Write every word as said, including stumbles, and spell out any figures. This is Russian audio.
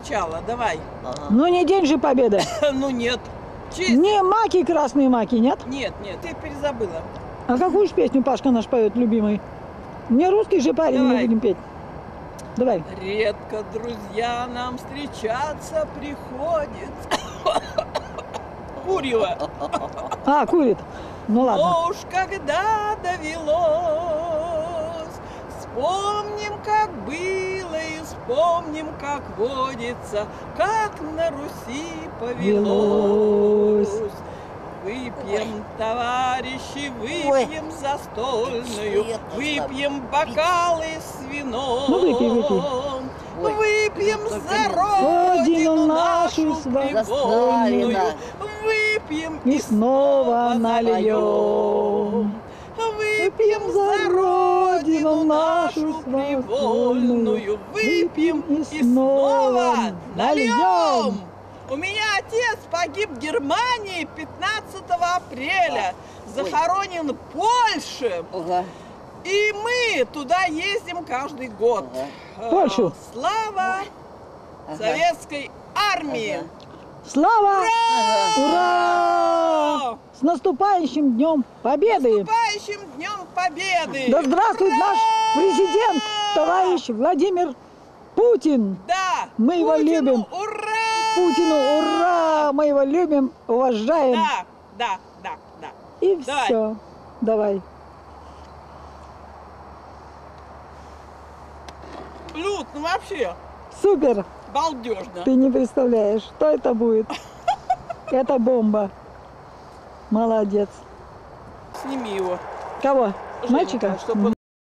начала, давай. Ага. Ну не День же Победы. Ну нет. Честь. Не маки, красные маки, нет? Нет, нет, ты перезабыла. А какую же песню Пашка наш поет, любимый? Не русский же парень мы Давай. будем петь. Давай. Редко, друзья, нам встречаться приходится. Курева. А, курит. Ну ладно. Но уж когда довелось, вспомним, как было, и вспомним, как водится, как на Руси повелось. Велось. Выпьем, товарищи, выпьем застольную, Свет выпьем бокалы с вином. Ну, выпей, выпей. Ой, Выпьем только за не- Родину родину нашу нашу славную. привольную. Выпьем И снова нальем. Выпьем за родину нашу привольную. Выпьем и снова нальем. У меня отец погиб в Германии пятнадцатого апреля, захоронен в Польше, Ага. и мы туда ездим каждый год. Ага. Э, Польшу. Слава Ага. советской армии! Ага. Слава! Ага. Ура! С наступающим Днем Победы! Наступающим Днем Победы! Да здравствует Ура! наш президент, товарищ Владимир Путин! Да! Мы его Путину любим. Ура! Путину ура! Мы его любим, уважаем. Да, да, да, да. И Давай. все. Давай. Люд, ну вообще, Супер! балдежно. Ты не представляешь, что это будет. Это бомба. Молодец. Сними его. Кого? Женька, Мальчика? чтобы он